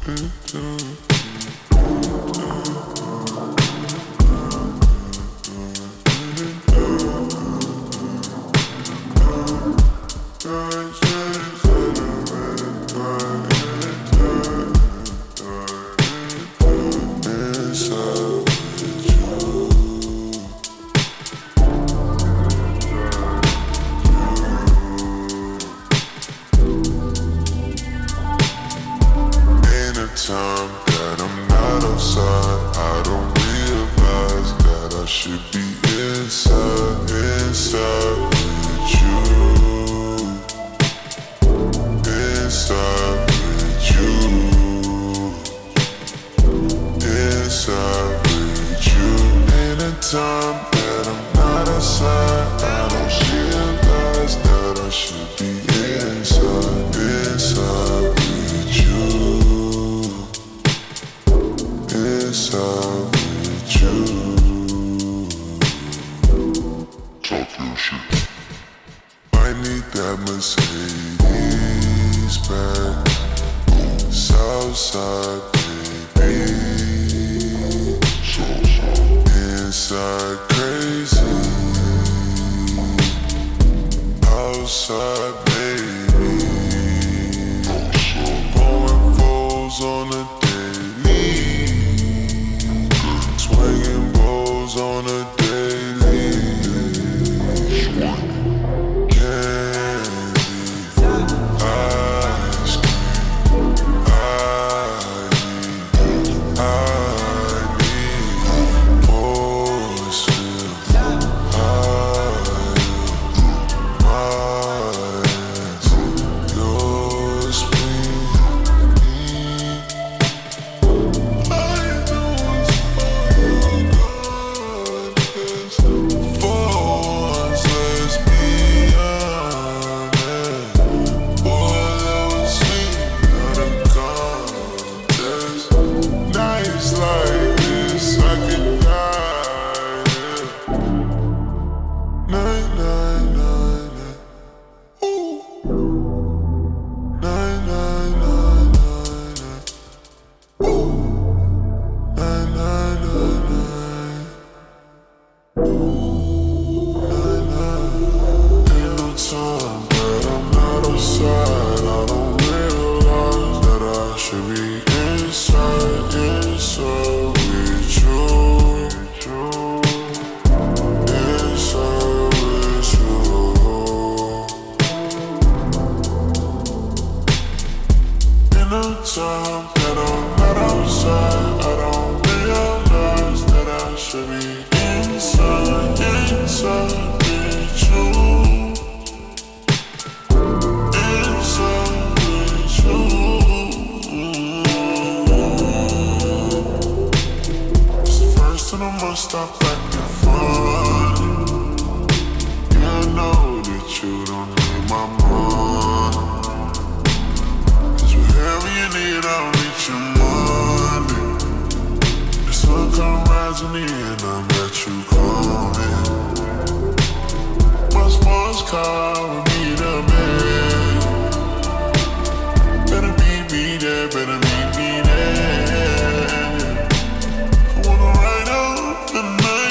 Time that I'm not outside, I don't realize that I should be inside with you, inside with you, inside with you. Anytime that I'm not outside, I don't realize that I should be inside with you. Inside with you. Talk your shit. I need that Mercedes back. Southside, baby. Inside crazy. Outside, baby. Pouring foes on the swinging balls on a daily. Candy, ice cream. I need more still. Yours, me. Time that I'm not outside, I don't realize that I should be inside with you. Inside with you. It's the first and I must stop acting funny. You know that you don't need my money. Whatever you need, I'll reach your Monday. The sun come rising in, I got you coming. My sports car will meet up there. Better meet me there, better meet me there. I wanna ride out the night.